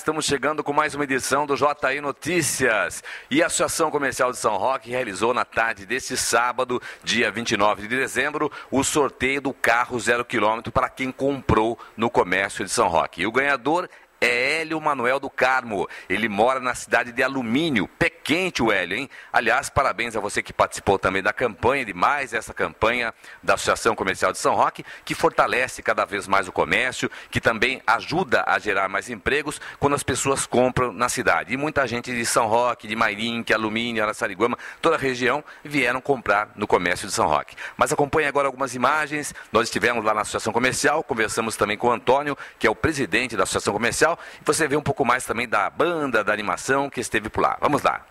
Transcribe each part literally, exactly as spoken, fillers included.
estamos chegando com mais uma edição do J I Notícias. E a Associação Comercial de São Roque realizou na tarde deste sábado, dia vinte e nove de dezembro, o sorteio do carro zero quilômetro para quem comprou no comércio de São Roque. E o ganhador é Hélio Manuel do Carmo. Ele mora na cidade de Alumínio. Pé quente o Hélio, hein? Aliás, parabéns a você que participou também da campanha, de mais essa campanha da Associação Comercial de São Roque, que fortalece cada vez mais o comércio, que também ajuda a gerar mais empregos quando as pessoas compram na cidade. E muita gente de São Roque, de Mairim, Alumínio, Araçariguama, toda a região, vieram comprar no comércio de São Roque. Mas acompanhe agora algumas imagens. Nós estivemos lá na Associação Comercial, conversamos também com o Antônio, que é o presidente da Associação Comercial, e você vê um pouco mais também da banda, da animação que esteve por lá. Vamos lá.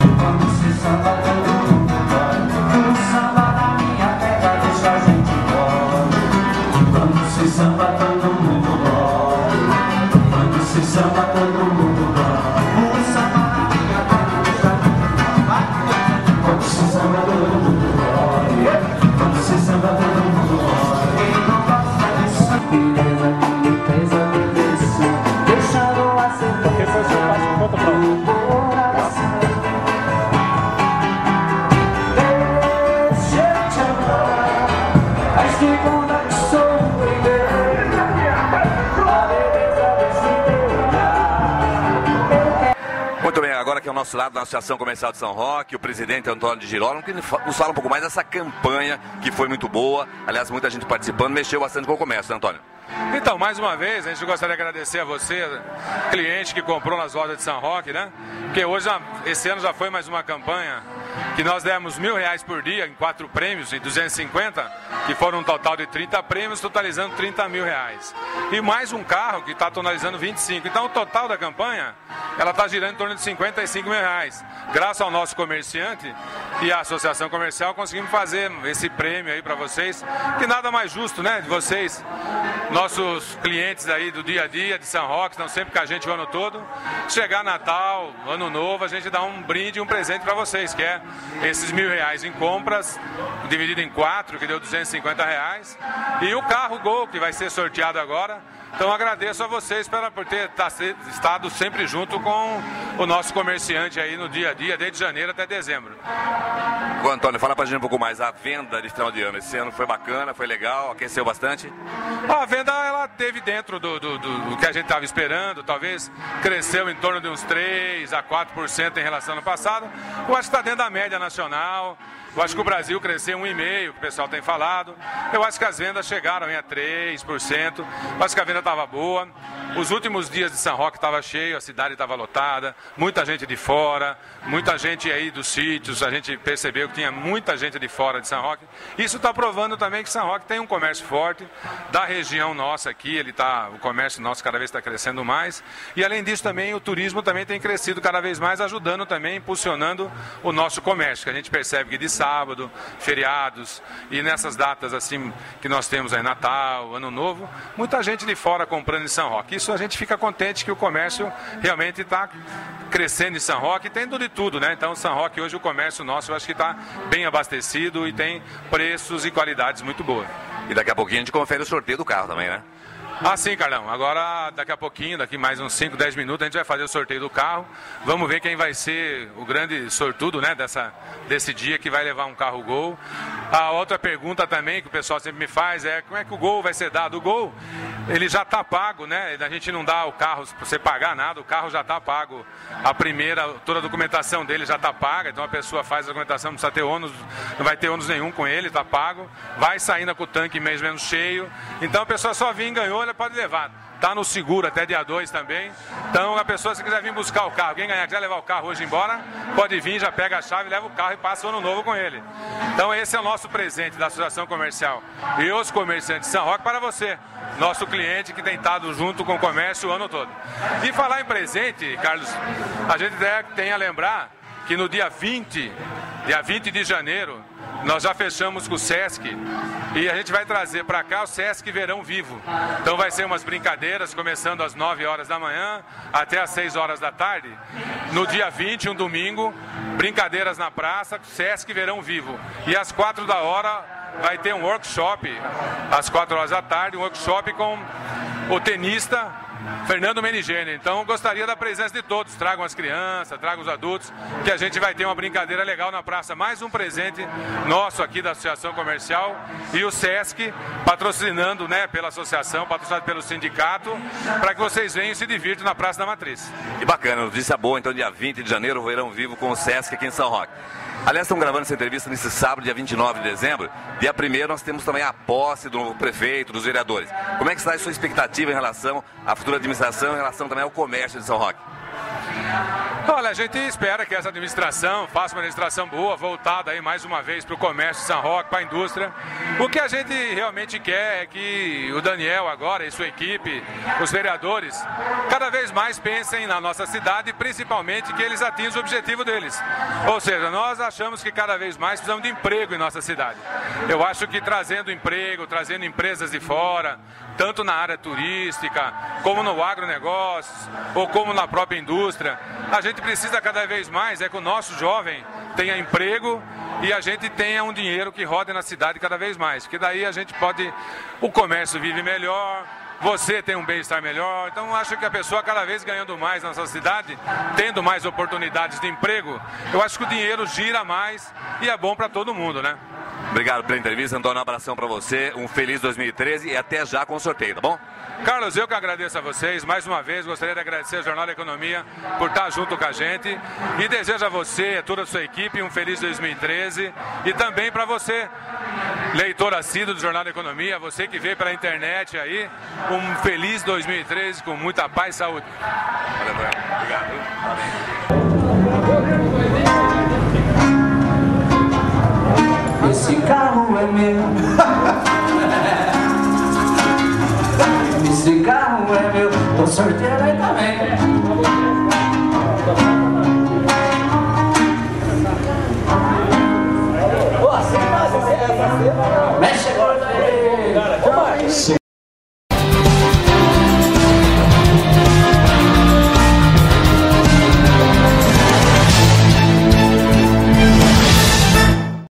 Muito bem, agora aqui ao nosso lado da Associação Comercial de São Roque, o presidente Antônio de Girolamo, que nos fala um pouco mais dessa campanha, que foi muito boa. Aliás, muita gente participando, mexeu bastante com o comércio, né, Antônio? Então, mais uma vez, a gente gostaria de agradecer a você, cliente que comprou nas lojas de São Roque, né? Porque hoje, esse ano já foi mais uma campanha que nós demos mil reais por dia em quatro prêmios e duzentos e cinquenta, que foram um total de trinta prêmios, totalizando trinta mil reais. E mais um carro que está totalizando vinte e cinco. Então, o total da campanha, ela está girando em torno de cinquenta e cinco mil reais. Graças ao nosso comerciante e à Associação Comercial, conseguimos fazer esse prêmio aí para vocês, que nada mais justo, né, de vocês, nossos clientes aí do dia a dia de São Roque, estão sempre com a gente o ano todo. Chegar Natal, Ano Novo, a gente dá um brinde, um presente para vocês, que é esses mil reais em compras, dividido em quatro, que deu duzentos e cinquenta reais, e o carro Gol, que vai ser sorteado agora. Então agradeço a vocês pela, por ter tá, estado sempre junto com o nosso comerciante aí no dia a dia, desde janeiro até dezembro. Ô, Antônio, fala pra gente um pouco mais a venda de final de ano. Esse ano foi bacana, foi legal, aqueceu bastante? A venda, ela teve dentro do, do, do, do que a gente estava esperando, talvez cresceu em torno de uns três a quatro por cento em relação ao ano passado. Eu acho que está dentro da média nacional. Eu acho que o Brasil cresceu um vírgula cinco por cento, que o pessoal tem falado. Eu acho que as vendas chegaram em a três por cento. Eu acho que a venda estava boa. Os últimos dias de São Roque estava cheio, a cidade estava lotada, muita gente de fora, muita gente aí dos sítios. A gente percebeu que tinha muita gente de fora de São Roque. Isso está provando também que São Roque tem um comércio forte da região nossa aqui. Ele tá, o comércio nosso cada vez está crescendo mais. E além disso também o turismo também tem crescido cada vez mais, ajudando também, impulsionando o nosso comércio, que a gente percebe que de sábado, feriados e nessas datas assim que nós temos aí, Natal, Ano Novo, muita gente de fora comprando em São Roque. Isso a gente fica contente que o comércio realmente está crescendo em São Roque, tendo de tudo, né? Então, São Roque hoje, o comércio nosso, eu acho que está bem abastecido e tem preços e qualidades muito boas. E daqui a pouquinho a gente confere o sorteio do carro também, né? Ah, sim, Carlão. Agora, daqui a pouquinho, daqui mais uns cinco, dez minutos, a gente vai fazer o sorteio do carro. Vamos ver quem vai ser o grande sortudo, né, dessa, desse dia, que vai levar um carro Gol. A outra pergunta também que o pessoal sempre me faz é como é que o Gol vai ser dado? O Gol, ele já está pago, né? A gente não dá o carro para você pagar nada, o carro já está pago. A primeira, toda a documentação dele já está paga, então a pessoa faz a documentação, não precisa ter ônus, não vai ter ônus nenhum com ele, está pago. Vai saindo com o tanque mais ou menos cheio. Então a pessoa só vinha e ganhou, ela pode levar. Está no seguro até dia dois também. Então a pessoa, se quiser vir buscar o carro, quem ganhar, quiser levar o carro hoje embora, pode vir, já pega a chave, leva o carro e passa o ano novo com ele. Então esse é o nosso presente da Associação Comercial e os comerciantes de São Roque para você, nosso cliente que tem estado junto com o comércio o ano todo. E falar em presente, Carlos, a gente tem a lembrar que no dia vinte, dia vinte de janeiro, nós já fechamos com o Sesc e a gente vai trazer para cá o Sesc Verão Vivo. Então vai ser umas brincadeiras começando às nove horas da manhã até às seis horas da tarde. No dia vinte, um domingo, brincadeiras na praça, Sesc Verão Vivo. E às quatro da hora vai ter um workshop, às quatro horas da tarde, um workshop com o tenista Fernando Menigênio. Então gostaria da presença de todos, tragam as crianças, tragam os adultos, que a gente vai ter uma brincadeira legal na praça. Mais um presente nosso aqui da Associação Comercial e o Sesc patrocinando, né, pela associação, patrocinado pelo sindicato, para que vocês venham e se divirtam na Praça da Matriz. Que bacana, notícia boa. Então dia vinte de janeiro, o Verão Vivo com o Sesc aqui em São Roque. Aliás, estamos gravando essa entrevista nesse sábado, dia vinte e nove de dezembro. Dia primeiro nós temos também a posse do novo prefeito, dos vereadores. Como é que está a sua expectativa em relação à futura administração, em relação também ao comércio de São Roque? Olha, a gente espera que essa administração faça uma administração boa, voltada aí mais uma vez para o comércio de São Roque, para a indústria. O que a gente realmente quer é que o Daniel agora e sua equipe, os vereadores, cada vez mais pensem na nossa cidade e principalmente que eles atinjam o objetivo deles. Ou seja, nós achamos que cada vez mais precisamos de emprego em nossa cidade. Eu acho que trazendo emprego, trazendo empresas de fora, tanto na área turística, como no agronegócio, ou como na própria indústria, a gente precisa cada vez mais é que o nosso jovem tenha emprego e a gente tenha um dinheiro que rode na cidade cada vez mais, porque daí a gente pode, o comércio vive melhor, você tem um bem-estar melhor. Então acho que a pessoa cada vez ganhando mais na nossa cidade, tendo mais oportunidades de emprego, eu acho que o dinheiro gira mais e é bom para todo mundo, né? Obrigado pela entrevista, Antônio. Um abração para você, um feliz dois mil e treze e até já com o sorteio, tá bom? Carlos, eu que agradeço a vocês. Mais uma vez, gostaria de agradecer ao Jornal da Economia por estar junto com a gente. E desejo a você e a toda a sua equipe um feliz dois mil e treze. E também para você, leitor assíduo do Jornal da Economia, você que veio pela internet aí, um feliz dois mil e treze com muita paz e saúde. Valeu, obrigado. Esse carro é meu. Esse carro é meu. Tô sorteio aí também.